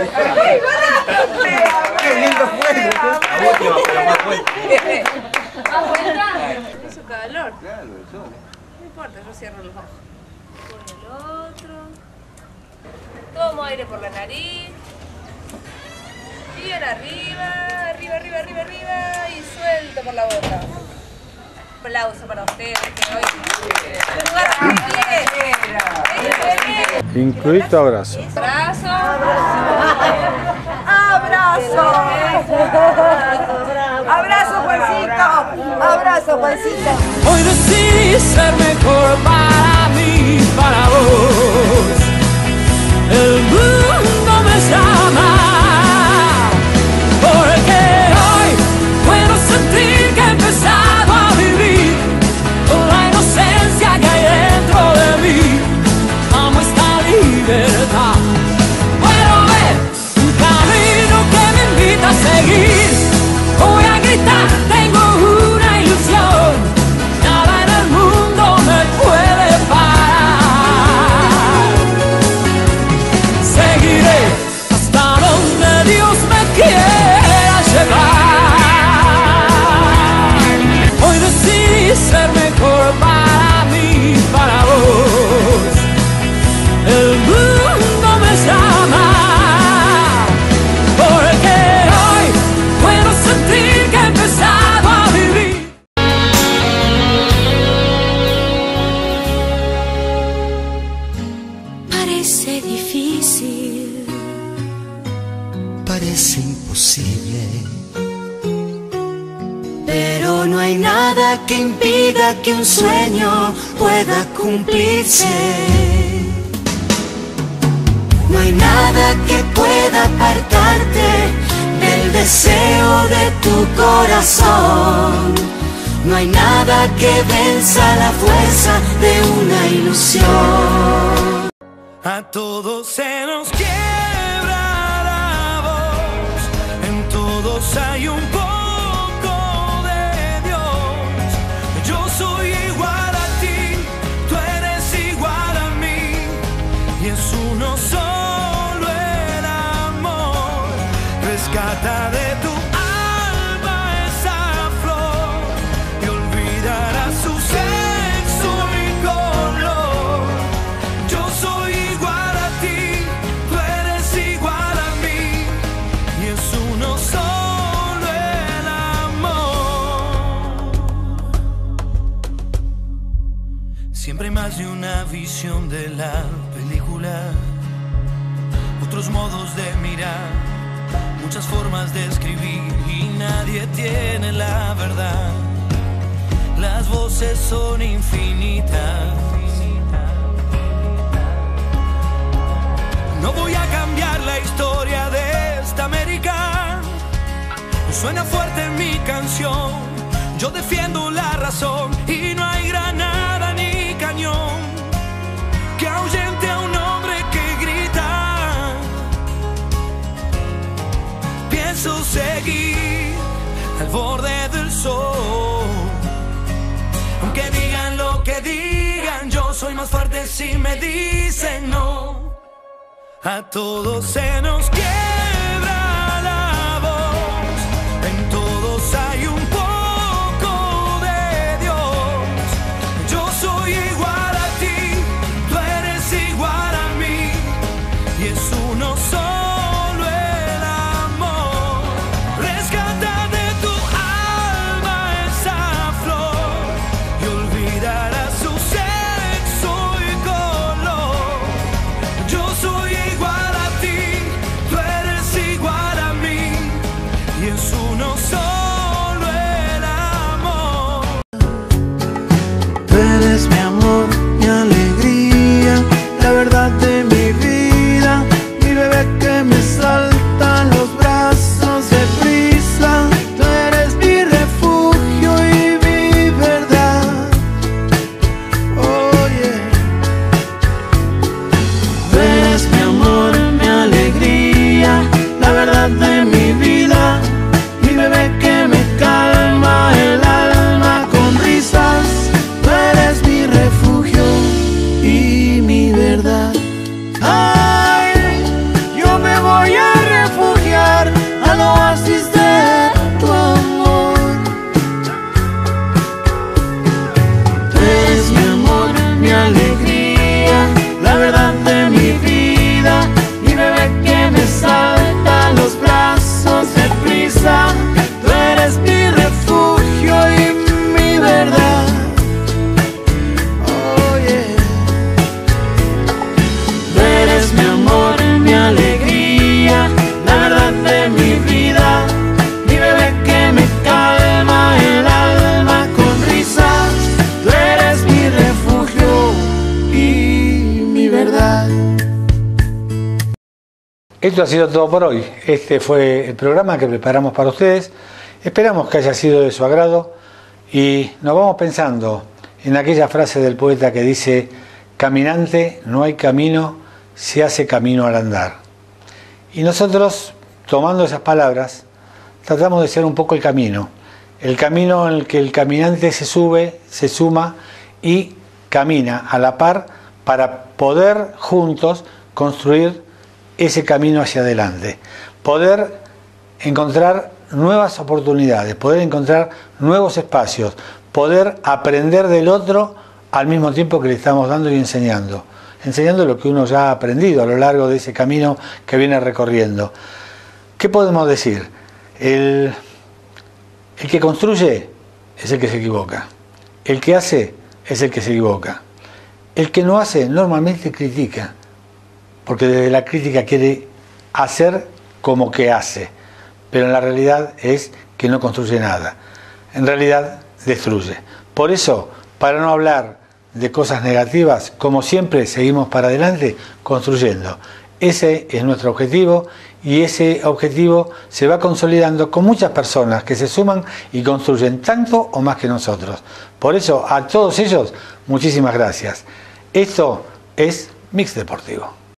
¡Qué lindo fue! La última, pero más fuerte. Hizo calor. Claro, el sol. No importa, yo cierro los ojos. Con el otro. Tomo aire por la nariz. Bien arriba, arriba, arriba, arriba, arriba. Y suelto por la boca. Aplauso para ustedes. Que hoy Incluido abrazo. Abrazo. ¡Abrazo! ¡Abrazo, Juancito! ¡Abrazo, Juancito! Hoy decidí ser mejor para mí, para vos. El mundo me llama, porque hoy puedo sentir que he empezado a vivir con la inocencia que hay dentro de mí. Amo esta libertad. Puedo ver un camino que me invita a seguir. Voy a gritar, tengo una ilusión. Nada en el mundo me puede parar. Seguiré hasta donde Dios me quiera llevar. Hoy decidí ser mejor para mí, para vos. El mundo me llama, porque hoy puedo sentir que he empezado a vivir. Parece difícil, Parece imposible, pero no hay nada que impida que un sueño pueda cumplirse. No hay nada que pueda apartarte del deseo de tu corazón. No hay nada que venza la fuerza de una ilusión. A todos se nos quiebra la voz, en todos hay un poco de Dios. Yo soy igual a ti, tú eres igual a mí, y es uno solo el amor. Rescata de tu alma esa flor y olvidarás su sexo y color. Yo soy igual a ti, tú eres igual a mí, y es uno solo el amor. Siempre hay más de una visión de la película, otros modos de mirar, muchas formas de escribir, y nadie tiene la verdad. Las voces son infinitas. No voy a cambiar la historia de esta América. Suena fuerte mi canción, yo defiendo la razón, y no hay granada ni cañón que ahuyente a un hombre que grita. Pienso seguir al borde del sol, aunque digan lo que digan, yo soy más fuerte si me dicen no. A todos se nos quiebra la voz, en todos hay un poco de Dios. Yo soy igual a ti, tú eres igual a mí, y es uno solo el amor. Rescata de tu alma esa flor y olvidarás su sexo y color. Yo soy igual a ti, tú eres igual a mí, y es uno solo el amor. tú eres mi amor, mi alegría, la verdad de mi vida, mi bebé que Esto ha sido todo por hoy. Este fue el programa que preparamos para ustedes. Esperamos que haya sido de su agrado y nos vamos pensando en aquella frase del poeta que dice: caminante, no hay camino, se hace camino al andar. Y nosotros, tomando esas palabras, tratamos de ser un poco el camino en el que el caminante se sube, se suma y camina a la par para poder juntos construir ese camino hacia adelante, poder encontrar nuevas oportunidades, poder encontrar nuevos espacios, poder aprender del otro al mismo tiempo que le estamos dando y enseñando lo que uno ya ha aprendido a lo largo de ese camino que viene recorriendo. ¿Qué podemos decir? El que construye es el que se equivoca, el que hace es el que se equivoca, el que no hace normalmente critica, porque desde la crítica quiere hacer como que hace, pero en la realidad es que no construye nada, en realidad destruye. Por eso, para no hablar de cosas negativas, como siempre seguimos para adelante construyendo. Ese es nuestro objetivo y ese objetivo se va consolidando con muchas personas que se suman y construyen tanto o más que nosotros. Por eso, a todos ellos, muchísimas gracias. Esto es Mix Deportivo.